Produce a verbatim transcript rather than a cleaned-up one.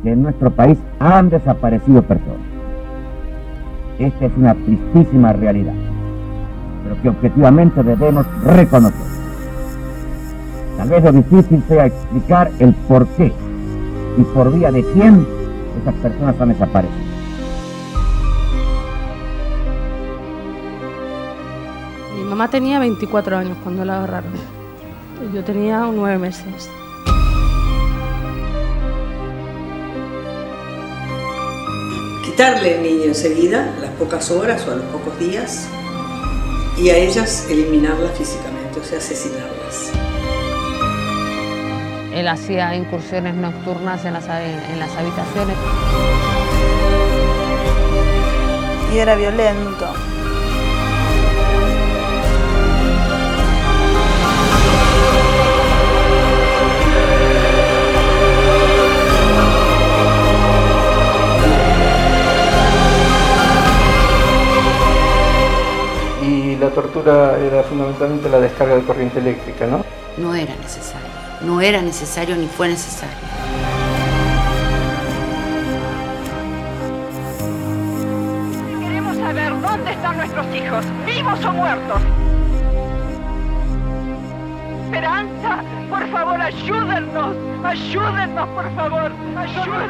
que en nuestro país han desaparecido personas. Esta es una tristísima realidad, pero que objetivamente debemos reconocer. Tal vez lo difícil sea explicar el por qué y por vía de quién esas personas han desaparecido. Mi mamá tenía veinticuatro años cuando la agarraron. Yo tenía nueve meses. Quitarle el niño enseguida, a las pocas horas o a los pocos días, y a ellas eliminarlas físicamente, o sea, asesinarlas. Él hacía incursiones nocturnas en las, en las habitaciones. Y era violento. Y la tortura era fundamentalmente la descarga de corriente eléctrica, ¿no? No era necesario, no era necesario ni fue necesario. Queremos saber dónde están nuestros hijos, vivos o muertos. Esperanza, por favor, ayúdennos, ayúdennos, por favor, ayúdennos.